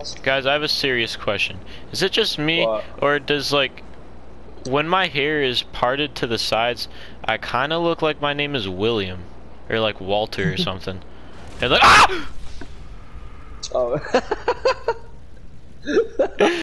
Guys, I have a serious question. Is it just me, What? or does, like, when my hair is parted to the sides, I kind of look like my name is William, or like Walter or something? And like, ah! Oh.